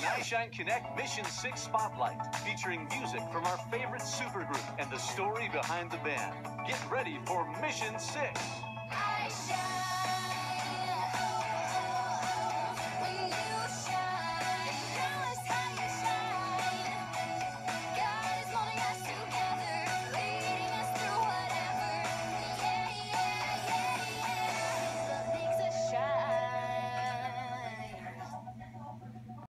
an iShine Connect Mission 6 Spotlight, featuring music from our favorite supergroup and the story behind the band. Get ready for Mission 6. iShine.